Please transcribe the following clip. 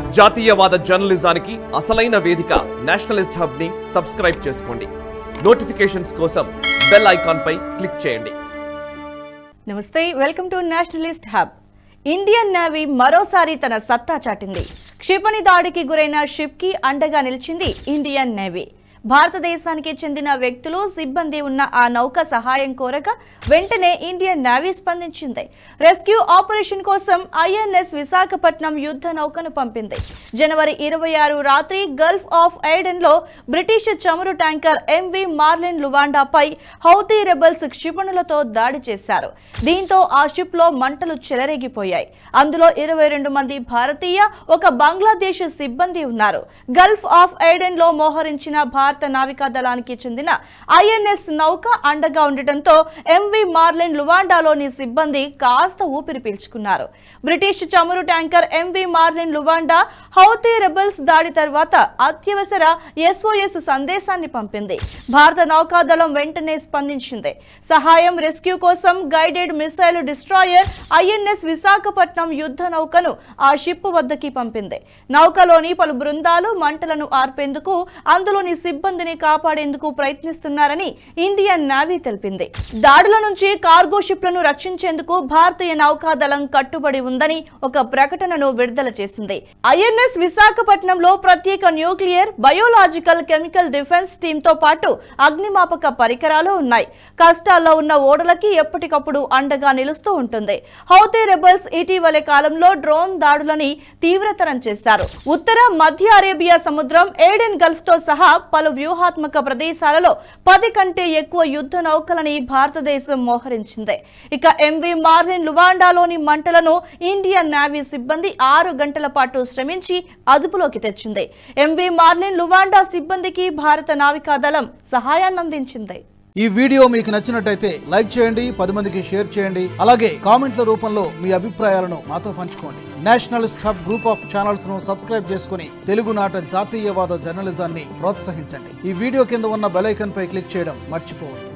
జాతీయవాద జర్నలిజానికి అసలైన వేదిక నేషనలిస్ట్ హబ్ ని సబ్స్క్రైబ్ చేసుకోండి. నోటిఫికేషన్స్ కోసం బెల్ ఐకాన్ పై క్లిక్ చేయండి. నమస్తే, welcome to nationalist hub. Indian navy మరోసారి తన సత్తా చాటింది. క్షిపణి దాడికి గురైన షిప్ కి అండగా నిలిచింది ఇండియన్ నేవీ. భారతదేశానికి చెందిన వ్యక్తులు సిబ్బంది ఉన్న ఆ నౌక సహాయం కోరగా వెంటనే ఇండియన్ నేవీ స్పందించింది. రెస్క్యూ ఆపరేషన్ కోసం ఐఎన్ఎస్ విశాఖపట్నం యుద్ధ నౌకను పంపింది. జనవరి 26 రాత్రి గల్ఫ్ ఆఫ్ ఎయిడెన్ లో బ్రిటిష్ చమురు ట్యాంకర్ ఎంవి మార్లిన్ లువాండాపై హౌతీ రెబల్స్ క్షిపణులతో దాడి చేశారు. దీంతో ఆ షిప్ లో మంటలు చెలరేగిపోయాయి. అందులో 22 మంది భారతీయ, ఒక బంగ్లాదేశ్ సిబ్బంది ఉన్నారు. గల్ఫ్ ఆఫ్ ఎయిడెన్ లో మోహరించిన భారత నావికా దళానికి చెందిన ఐఎన్ఎస్ నౌక అండగా ఉండటంతో ఎంవి మార్లిన్ లువాండాలోని సిబ్బంది కాస్త ఊపిరి పీల్చుకున్నారు. బ్రిటిష్ చమురు tanker MV Marlin Luanda Houthi rebels దాడి తర్వాత అత్యవసర SOS సందేశాన్ని పంపింది. భారత నౌకాదళం వెంటనే స్పందించింది. సహాయం, రెస్క్యూ కోసం guided missile destroyer INS Visakhapatnam యుద్ధ నౌకను ఆ షిప్ వద్దకి పంపింది. నౌకలోని పలు బృందాలు మంటలను ఆర్పేందుకు, అందులోని సిబ్బందిని కాపాడేందుకు ప్రయత్నిస్తున్నారని ఇండియన్ నేవీ తెలిపింది. దాడుల నుంచి కార్గో షిప్లను రక్షించేందుకు భారతీయ నౌకాదళం కట్టుబడి ఉందని ఒక ప్రకటనను విడుదల చేసింది. ఐఎన్ఎస్ విశాఖపట్నంలో ప్రత్యేక న్యూక్లియర్, బయోలాజికల్, కెమికల్ డిఫెన్స్ టీంతో పాటు అగ్నిమాపక పరికరాలు ఉన్నాయి. కష్టాల్లో ఉన్న ఓడలకి ఎప్పటికప్పుడు అండగా నిలుస్తూ ఉంటుంది. హౌతీ రెబల్స్ ఇటీవలే కాలంలో డ్రోన్ దాడులని తీవ్రతరం చేశారు. ఉత్తర మధ్య అరేబియా సముద్రం, ఏడెన్ గల్ఫ్ తో సహా పలు వ్యూహాత్మక ప్రదేశాలలో 10 కంటే ఎక్కువ యుద్ధ నౌకలని భారతదేశం మోహరించింది. ఇక ఎంవి మార్లిన్ లువాండాలోని మంటలను ఇండియన్ నేవీ సిబ్బంది 6 గంటల పాటు శ్రమించి అదుపులోకి తెచ్చింది. ఎంవి మార్లిన్ లువాండా సిబ్బందికి భారత నావికా దళం సహాయాన్ని అందించింది. ఈ వీడియో మీకు నచ్చినట్టయితే లైక్ చేయండి, 10 మందికి షేర్ చేయండి. అలాగే కామెంట్ల రూపంలో మీ అభిప్రాయాలను మాతో పంచుకోండి. Nationalist hub group of channels ను సబ్స్క్రైబ్ చేసుకుని తెలుగునాట జాతీయవాద జర్నలిజాన్ని ప్రోత్సహించండి. ఈ వీడియో కింద ఉన్న బెల్ ఐకాన్ పై క్లిక్ చేయడం మర్చిపోవద్దు.